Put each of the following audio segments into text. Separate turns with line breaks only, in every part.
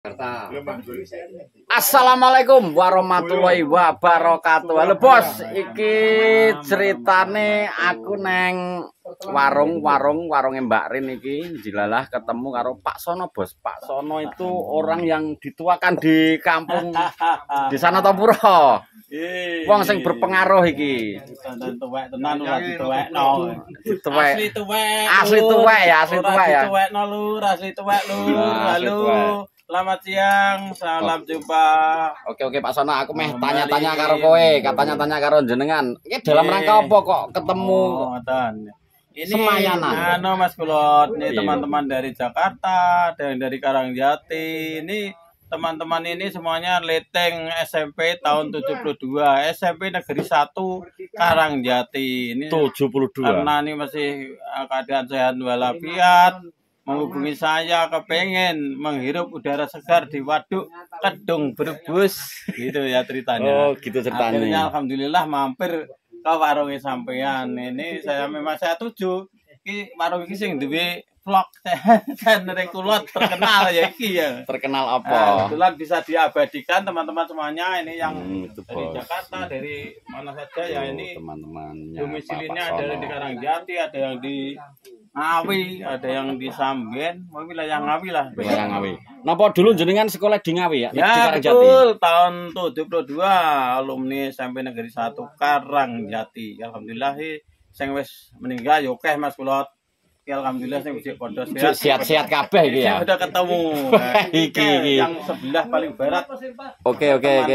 Assalamualaikum warahmatullahi wabarakatuh. Halo bos, iki ceritane aku neng warung Mbak Rin iki jilalah ketemu karo Pak Sono bos. Pak Sono itu orang yang dituakan di kampung di sana Topuro. Wong sing berpengaruh iki.
Tuwek tenan ora dituwekno.
Asli tuwek ya.
Dituwekno lur, asli tuwek lur. Halo. Selamat siang, salam jumpa.
Oke Pak Sono, aku meh tanya-tanya karo kowe, tanya karo jenengan. Iki dalam rangka apa kok ketemu?
Ini
semayanan.
Mas Kulot, ini teman-teman dari Jakarta, dari Karangjati. Ini teman-teman ini semuanya leteng SMP tahun 72, SMP Negeri 1 Karangjati. Ini
72.
Karena ini masih keadaan sehat walafiat. Menghubungi saya kepengen menghirup udara segar di Waduk Kedung Brebes gitu ya ceritanya.
Oh gitu ceritanya.
Akhirnya alhamdulillah mampir ke warungnya sampean. Ini saya tuju iki warung iki sing duwe vlog channel Kulot terkenal ya iki ya.
Terkenal apa?
Kebetulan bisa diabadikan teman-teman semuanya ini yang dari
bos.
Jakarta, dari mana saja ya ini
teman-temannya.
Domisilinya ada di Karangjati, ada yang di Ngawi, ada yang di Samben, wilayah Ngawi lah.
Wilayah Ngawi. Napa dulu jenengan sekolah di Ngawi ya?
Ya betul, tahun 72 alumni SMP Negeri 1 Karangjati. Alhamdulillah sing wis meninggal yo akeh Mas Kulot. Ya alhamdulillah sing wis padha
sehat kabeh iki ya.
Sudah ketemu.
Iki
yang sebelah paling barat.
Oke.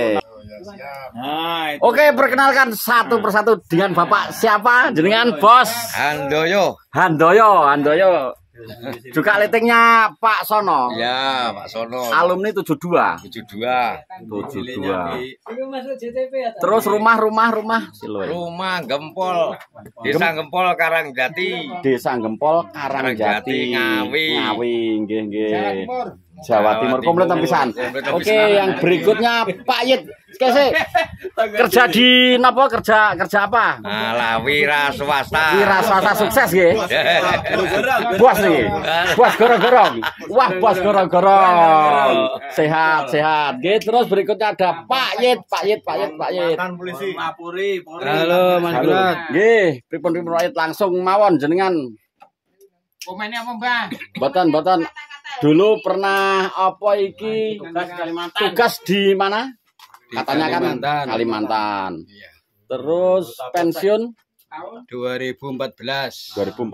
Nah, itu.
Oke, perkenalkan satu persatu dengan Bapak siapa? Jenengan Bos Handoyo. Juga letingnya Pak Sono.
Ya, Pak Sono.
Alumni 72.
72.
Terus rumah.
Rumah Gempol. Desa Gempol Karangjati.
Desa Gempol Karangjati.
Ngawi.
Nggih. Jawa Timur komplit pisan. Oke, yang berikutnya Pak Yit. Kerja di napa? Kerja apa?
Alah, wira swasta.
Wira swasta sukses nggih. Bos nih. Bos gorong-gorong. Wah, bos gorong-gorong. Sehat. Nggih, terus berikutnya ada Pak Yit.
Mantan polisi. Mapuri.
Halo, Mas Kulot.
Nggih, pripun Yit langsung mawon jenengan.
Komennya apa, Mbak?
Boten. Dulu pernah apa iki? Tugas di mana? Katanya kan Kalimantan.
Iya.
Terus pensiun
2014.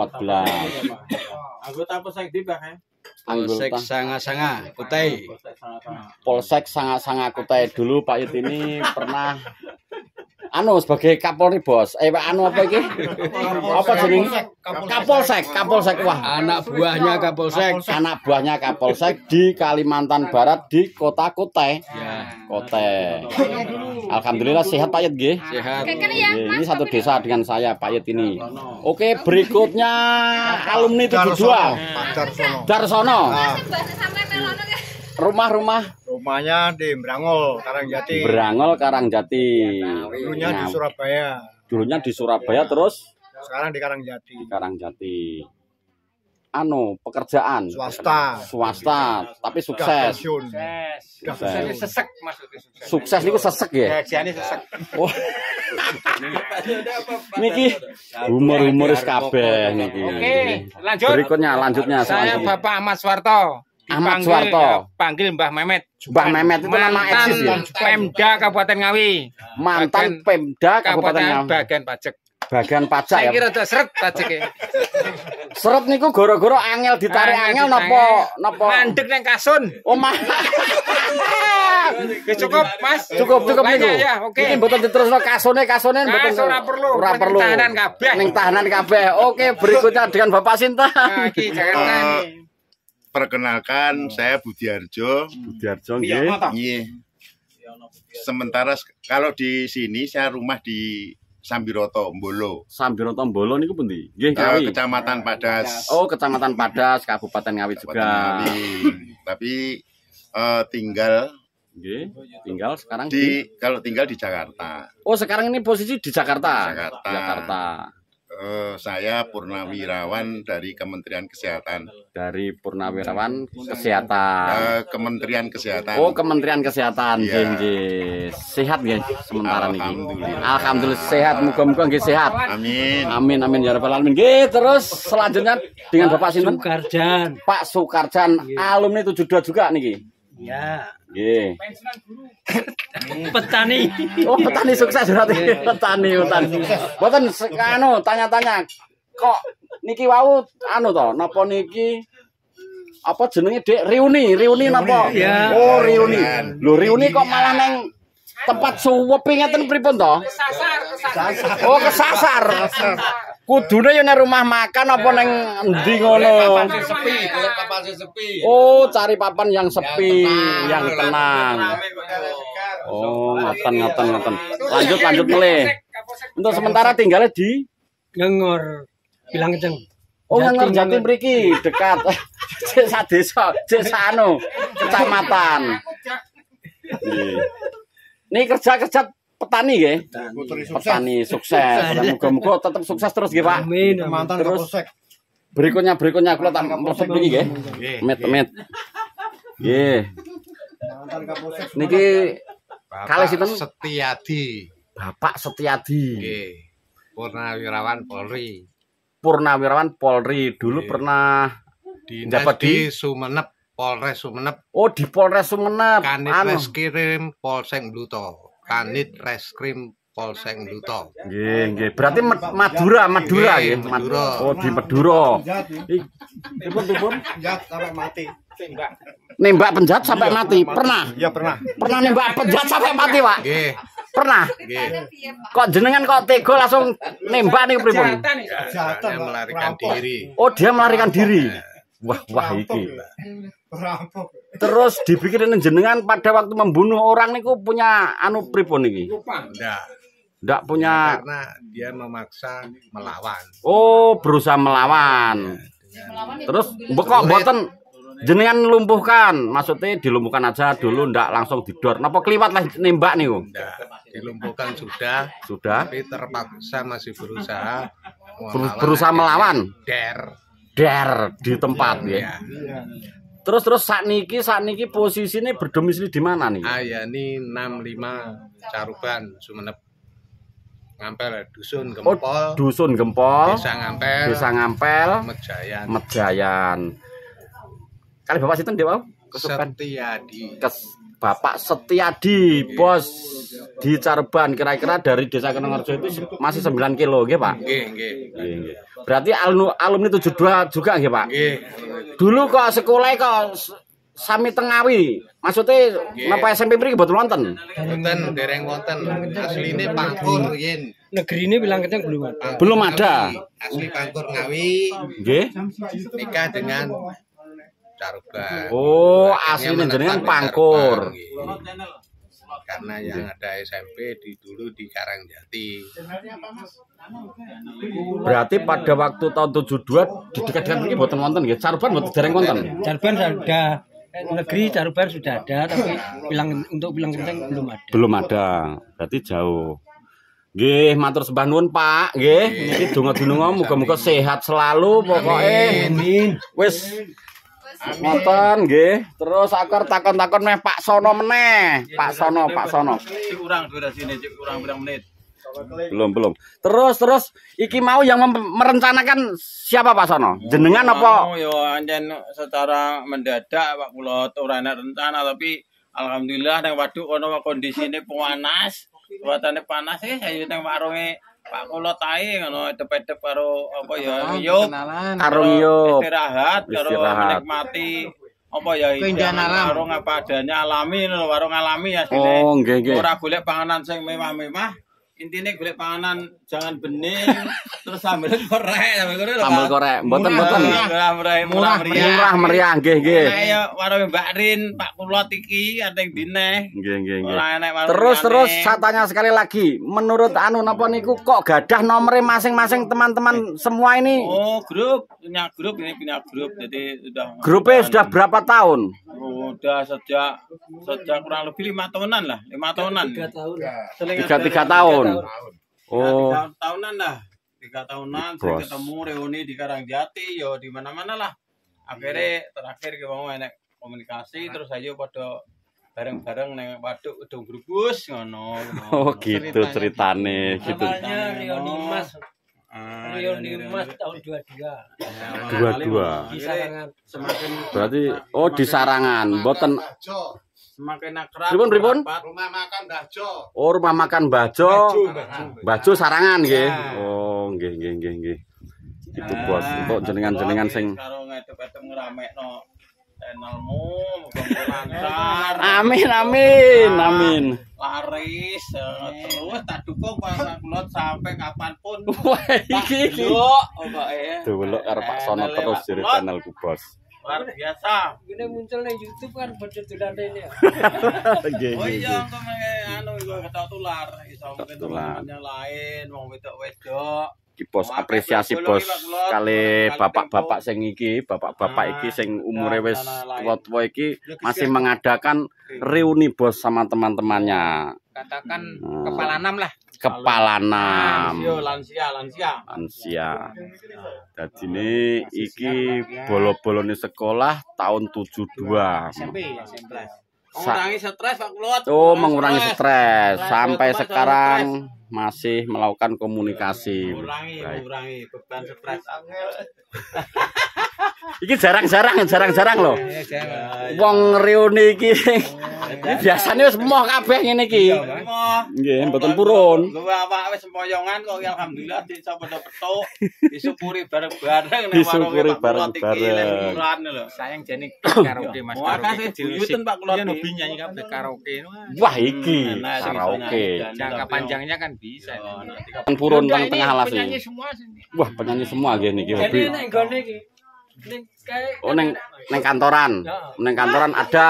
Anggota Polsek di Mbak ya?
Polsek Sanga Kutai.
Polsek Sanga Kutai. Dulu Pak Yit ini pernah sebagai Kapolri bos. Apa iki? Apa jenenge? Kapolsek. Wah,
Anak buahnya Kapolsek
di Kalimantan Barat di Kota Kutai.
Ya.
Kutai. Alhamdulillah sehat Pak Yit nggih.
Sehat.
Ini satu desa dengan saya Pak Yit ini. Oke, berikutnya alumni 72. Darsono.
Rumahnya di Brangol, Karangjati. Dulunya di Surabaya.
Terus
Sekarang di Karangjati.
Pekerjaan swasta, tapi sukses. Sukses niku sesek ya. Oh. Niki humoris kabeh niki.
Oke, lanjut.
Lanjutnya.
Saya Bapak Ahmad Suwarto. Panggil Mbah Mehmet.
Mbah Mehmet itu nama eksis ya?
Pemda Kabupaten Ngawi.
Mantan Pemda Kabupaten Ngawi. Bagian pajak
Saya
ya.
kira udah seret pajak ya.
Seret niku gara-gara angel ditarik angel napa?
Mandek nang kasun.
Oh mah.
Cukup, Mas.
Cukup niku.
Ya, oke.
Iki mboten diterusno kasone mboten. Ora perlu. Ning tahanan kabeh. Oke, berikutnya dengan Bapak Sinta.
Iki Jakarta.
Perkenalkan, saya Budiarjo.
Nggih.
Iya. Sementara kalau di sini saya rumah di Sambiroto, Mbolo.
Niku pundi? Nggih, Ngawi.
Kecamatan Padas.
Oh, Kecamatan Padas, Kabupaten Ngawi juga.
Tapi tinggal
sekarang
tinggal di Jakarta.
Oh, sekarang ini posisi di Jakarta.
Jakarta. Saya Purnawirawan dari Kementerian Kesehatan.
Dari Purnawirawan Kesehatan.
Kementerian Kesehatan.
Oh, Kementerian Kesehatan.
Iya.
Nggih. Sehat nggih sementara niki.
Alhamdulillah.
Alhamdulillah sehat, muga-muga nggih sehat.
Amin.
Amin amin ya rabbal alamin. Nggih, terus selanjutnya dengan Bapak sinten?
Sukarjan.
Pak Sukarjan, alumni 72 juga niki.
Ya.
Nggih.
Petani.
Oh, petani sukses berarti. Petani. Mboten anu tanya-tanya. Kok niki wau anu to, napa niki apa jenenge Dek? Riuni napa?
Iya.
Oh, Riuni. Lho, Riuni kok malah neng tempat suwepi ngeten pripun to? Oh, kesasar. Kudune yo nang rumah makan apa neng endi ngono? Oh, cari papan yang sepi, yang tenang. Oh, ngoten. Lanjut meleh. Untuk sementara tinggalnya di
Ngengor. Bilang kenceng.
Oh, Ngengor Jatim mriki, dekat. Desa desa, desa anu, kecamatan. Nggih. Ini kerja petani nggih. Petani sukses. Muga-muga tetap sukses terus nggih, Pak.
Amin.
Mantan
Terus
Kapolsek.
berikutnya kula tak mlebet niki nggih. Met. Nggih.
Mantan Kapolsek.
Niki kalih sinten?
Setiadi.
Bapak Setiadi.
Nggih. Purnawirawan Polri.
Purnawirawan Polri. Dulu
Nggih.
pernah
Dinas
Dapat
di Sumenep, Polres Sumenep.
oh di Polres Sumenep.
Kanit
Anu.
Reskrim Polsek Bluto. Kanit Reskrim Polsek Bluto.
Nggih. Berarti Madura nggih.
Nggih, Madura.
Oh, di Madura. Pripun?
Penjahat sampai mati.
Nembak penjahat sampai mati. Pernah?
Ya pernah.
Pernah nembak penjahat sampai mati, Pak?
Nggih,
Pernah?
nggih.
Kok jenengan kok tega langsung nembak nih pripun?
Saya melarikan diri.
Oh, dia melarikan diri. Wah iki.
Perampok.
Terus dipikirin jenengan pada waktu membunuh orang niku punya anu pripun iki? Ndak punya.
Karena dia memaksa melawan.
Oh, berusaha melawan. Terus kok mboten jenengan lumpuhkan? Maksudnya dilumpuhkan aja dulu ndak langsung didor. Napa kliwat lah nembak niku?
Nggak, dilumpuhkan sudah,
Sudah
tapi terpaksa masih berusaha
berusaha melawan.
Der.
Di tempat ya.
Ya.
Terus sakniki posisinya berdomisili di mana nih?
Ayani 65 Caruban Sumenep. Ngampel Dusun
Oh,
Gempol.
Dusun Gempol.
Desa Ngampel.
Mejayan.
Mejayan.
Kali Bapak sinten Dewa?
Setiadi.
Bapak Setiadi, Bos di Caruban. Kira-kira dari Desa Kenongarjo itu masih 9 kilo, nggih, Pak?
Nggih.
Berarti alumni 72 juga nggih, Pak?
Nggih.
Dulu kok sekolah kok sami Tengawi. Maksudnya napa SMP mriki mboten wonten?
Wonten, dereng wonten. Asline Pangkur yen.
Negeri ini bilang kenceng belum ada.
Belum ada.
Asli Pangkur Ngawi.
Nggih.
Nikah dengan Caruban.
Oh,
Akhirnya
aslinya jenengan
menetap di
Pangkur.
Caruban, nggih. Karena yang ada SMP dulu di Karangjati.
Berarti pada waktu tahun 72 di dekat-dekat ini mboten wonten nggih. Caruban mboten dereng wonten.
Caruban sudah negeri Caruban sudah ada, tapi untuk bilang kenceng belum ada.
Belum ada. Berarti jauh. Nggih, matur sembah nuwun, Pak. Nggih, niki donga-donga muga-muga sehat selalu pokoke.
Amin.
Wis ngoten nggih. Terus aku takon-takon meh Pak Sono meneh. Pak Sono.
Cik kurang durasine, cik kurang berapa menit.
Belum. Terus iki mau yang merencanakan siapa Pak Sono? Jenengan apa?
Oh, yo anjen secara mendadak Pak kula ora ana rencana tapi alhamdulillah nang waduk ana kondisine panas. Cuacane panas saya nang warunge Pak kula tae ngono edep-edep karo apa ya yo
Karung yo
istirahat karo menikmati apa ya warung apa adanya alami lho warung alami asline.
Oh, nggih.
Ora golek panganan sing mewah-mewah. Intinya golek panganan jangan bening terus sambel korek
sambal korek mboten
murah
meriah nggih
ya warung Mbak Rin Pak Kulot iki ateng dineh
nggih
terus
saya tanya sekali lagi menurut anu napa niku kok gadah nomere masing-masing teman-teman semua ini
punya grup jadi
grupnya sudah berapa tahun
udah sejak kurang lebih 5 tahunan lah 5 tahunan
3 tahun
3 tahun. Oh.
3 tahunan lah. 3 tahunan saya ketemu reuni di Karangjati yo di mana-mana lah. Akhirnya terakhir kita mau enek komunikasi terus aja pada bareng-bareng neng waduk Udung Brebes ngono.
Oh gitu ceritane gitu.
Awalnya Reuni Mas tahun 22.
22.
Di Sarangan.
Semakin
Berarti oh di Sarangan, mboten
semakin akrab.
Pripun?
Rumah makan Bajo.
Oh, rumah makan Bajo. Bajo Sarangan nggih. Oh, nggih. Itu Bos, untuk jenengan-jenengan sing
karo ngedep-edep ngramekno channelmu muga lancar.
Amin.
Laris terus tak dukung Pak Kulot sampai kapanpun.
Wah, iki.
Pokoke.
Delok karo Pak Sono terus jere channelku, Bos.
Luar biasa.
Ini muncul di YouTube kan betul-betul ini ya.
Oh iya, anu iku ketok tular iso mungkin teman yang lain wong wedok-wedok.
Iki Bos apresiasi Bos kali bapak-bapak sing iki, bapak-bapak iki sing umure wis tua-tua iki masih mengadakan reuni Bos sama teman-temannya.
Katakan kepala 6 lah.
Kepala 6.
Lansia.
Dadine iki bolo-bolone sekolah tahun 72.
SMP.
Mengurangi stres Pak Kulot.
Oh, mengurangi stres sampai sekarang masih melakukan komunikasi.
Mengurangi beban stres.
Iki jarang-jarang loh. Wong reuni iki. Biasanya wis emoh kabeh ngene iki. Nggih, mboten purun.
Lho awake wis sempoyongan kok alhamdulillah bisa padha petuk. Disyukuri bareng-bareng nek
Disyukuri bareng-bareng.
Sayang jane karaoke Mas.
Makasih diwiten Pak Kulot.
Hobi nyanyi kabeh karaoke.
Wah, iki karaoke.
Jangka panjangnya kan bisa.
Purun tengah alas
penyanyi
iki.
semua.
Wah, penyanyi semua nggih niki hobi.
Jadi nek nggone iki.
Oh, neng kantoran. Neng kantoran ada.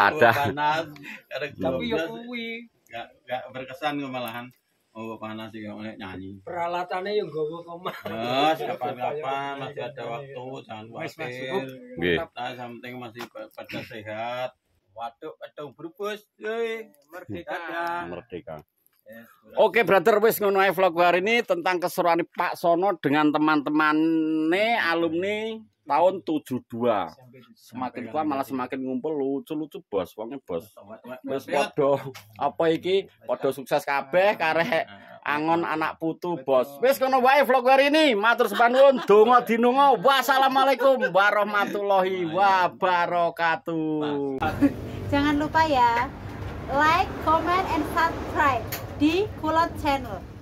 Tapi yo kuwi
Gak berkesan kok malahan. Oh panas sih kalau nyanyi.
peralatannya yo nggawa omah.
Kapan masih ada waktu, jangan khawatir.
Nggih.
Kita yang penting masih pada sehat. Waduk Brebes,
Merdeka. Oke, brother, wis ngono ae vlog hari ini tentang keseruan Pak Sono dengan teman-temannya alumni tahun 72. Semakin tua malah semakin ngumpul lucu-lucu Bos, wonge Bos. Wis padha apa iki? Padha sukses kabeh karek angon anak putu Bos. Wis ngono wae vlog hari ini. Matur sembah nuwun, donga dinunga. Wassalamualaikum warahmatullahi wabarakatuh.
Jangan lupa ya, like, comment, and subscribe di Kulot Channel.